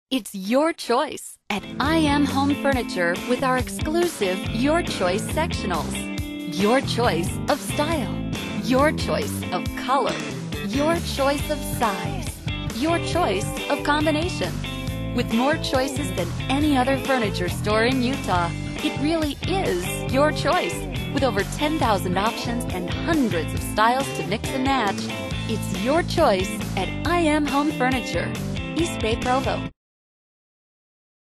It's your choice at IM Home Furniture with our exclusive Your Choice sectionals. Your choice of style, your choice of color, your choice of size, your choice of combination. With more choices than any other furniture store in Utah, it really is your choice. With over 10,000 options and hundreds of styles to mix and match, it's your choice at IM Home Furniture, East Bay, Provo.